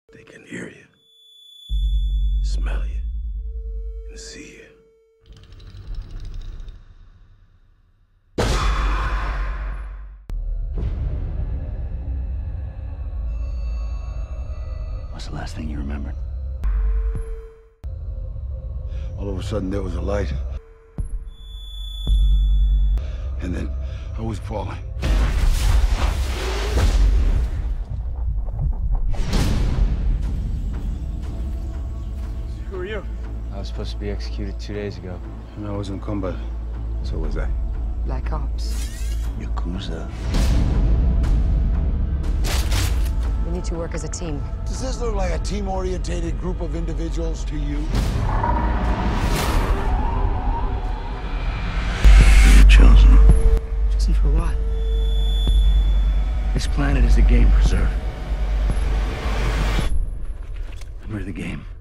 They can hear you, smell you, and see you. What's the last thing you remembered? All of a sudden, there was a light. And then I was falling. Who are you? I was supposed to be executed 2 days ago. And I was in combat. So was I. Black Ops. Yakuza. We need to work as a team. Does this look like a team-orientated group of individuals to you? You're chosen. Chosen for what? This planet is a game preserve. And we're the game.